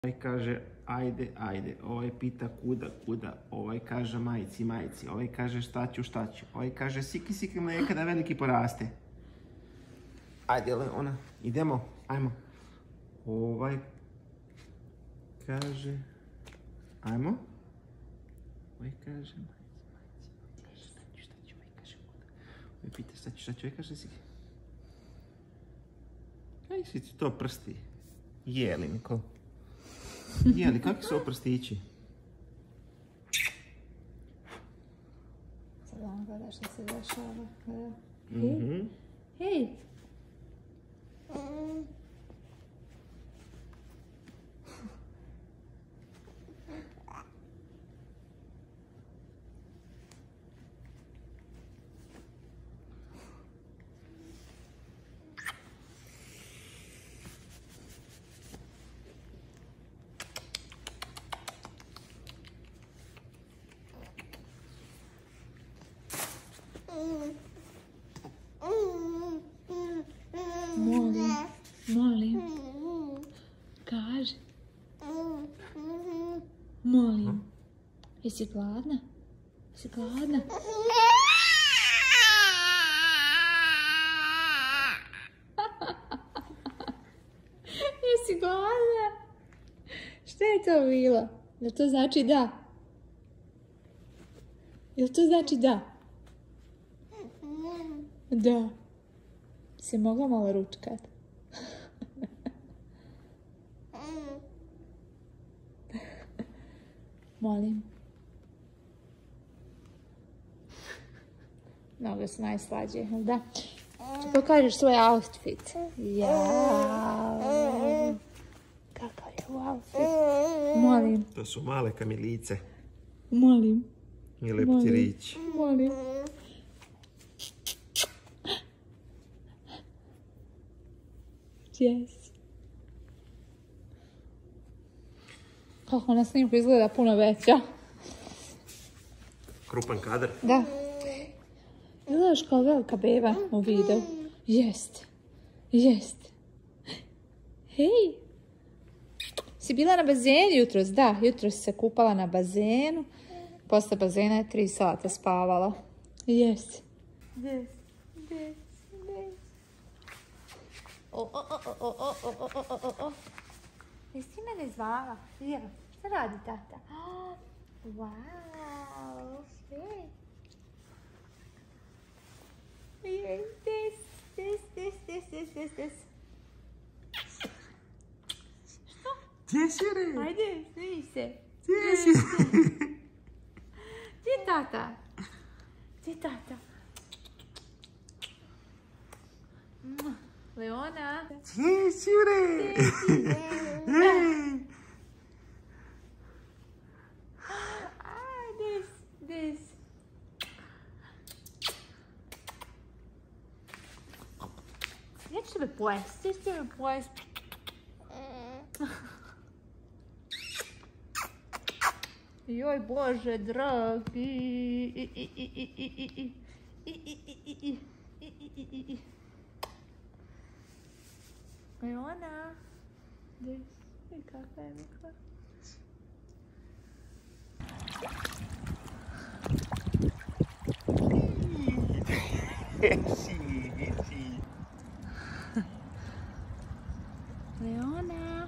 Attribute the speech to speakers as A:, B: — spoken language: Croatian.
A: Ovaj kaže ajde, ajde, ovaj pita kuda, kuda, ovaj kaže majci, majci, ovaj kaže šta ću, ovaj kaže siki, siki mlijeka da veliki poraste. Ajde, ona, idemo, ajmo. Ovaj kaže, ajmo. Ovaj kaže majci, majci, šta ću, ovaj kaže kuda. Ovaj pita šta ću, ovaj kaže siki. Kaj si ti to prsti? Jelinko. Jeli, kakvi su oprstići?
B: Sad vam gleda što se dešava. Hej! Hej! Molim, kaži. Molim. Jesi gladna? Jesi gladna? Jesi gladna? Šta je to bilo? Jel to znači da? Jel to znači da? Da. Se mogla malo ručkat? Molim. Mnogo su najslađe, jel da? Če pokažeš svoj outfit. Jao. Kakav je outfit? Molim.
A: To su male kamilice.
B: Molim.
A: I leptirići.
B: Molim. Yes. Kako na snimku izgleda puno veća.
A: Krupan kadar.
B: Da. Izgledaš kao velika beba u videu. Jest. Jest. Hej. Si bila na bazenu jutros? Da, jutros se kupala na bazenu. Posle bazena je 3 sata spavala. Jest. Yes. Yes. O. Jesi ti mene zvala? Ja. Šta radi tata? Wow. Hej. This. Što?
A: Gdje si re?
B: Ajde, snimi se.
A: Gdje si?
B: Gdje je tata? Gdje je tata? Leona.
A: Gdje si re?
B: This. Ja ću tebe pojesti, Joj, Bože, dragi. Leona. This. Kakva je mikla? Leona.